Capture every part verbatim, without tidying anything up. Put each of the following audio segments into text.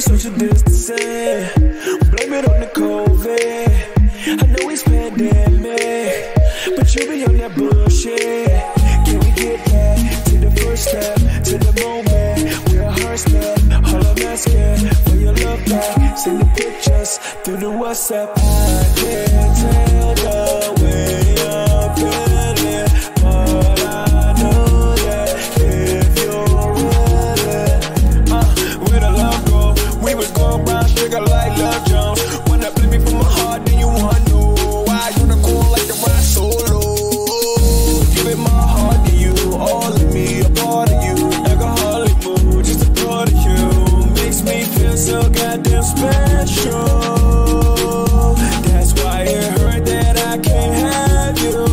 social distancing. Blame it on the COVID. I know it's pandemic, but you be on that bullshit. Can we get back to the first step, to the moment where our hearts met? All I'm asking for your love back. Send the pictures through the WhatsApp. I can't tell the way I'm feeling, but I know that if you're willing, uh, where the love go? We was going brown sugar like Love Jones. When I play me from my heart, then you wanna know why you the cool like the ride solo. Giving my heart to you, all of me, a part of you. Alcoholic mood, just a part of you. Makes me feel so goddamn special. That's why it hurt that I can't have you.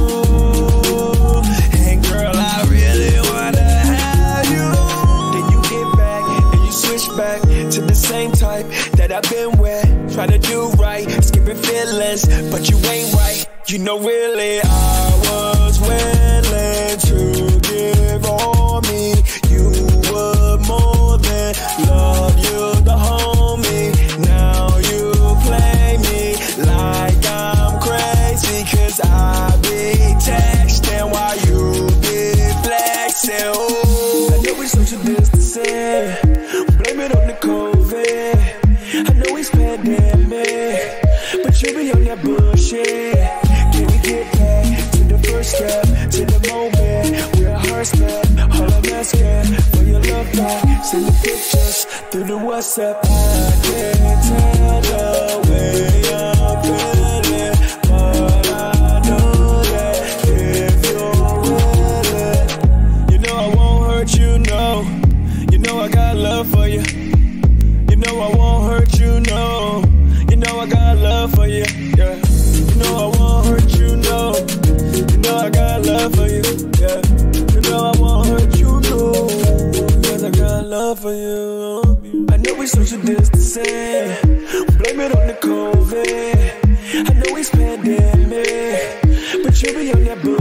And girl, I really wanna have you. Then you get back and you switch back to the same type that I've been with. Try to do right, skipping feelings, but you ain't right. You know really I was willing to give all me. You would more than love, you the homie. Now you play me like I'm crazy, cause I be texting while you be flexing. Ooh. I know we social distancing. Blame it on the COVID. I know it's pandemic, but you be on that bullshit. Can we get back to the first step, to the moment where our hearts met? All I'm asking for your love back. Send the pictures through the WhatsApp. I can't tell the way I'm feeling, but I know that if you're willing, you know I won't hurt you, no. You know I got love for you. You know I won't hurt you, no. You know I got love for you, yeah. You know I won't hurt you, no. You know I got love for you, yeah. You know I won't hurt you, no. Cause I got love for you. I know we social distancing. Blame it on the COVID. I know it's pandemic, but you be on that bullshit.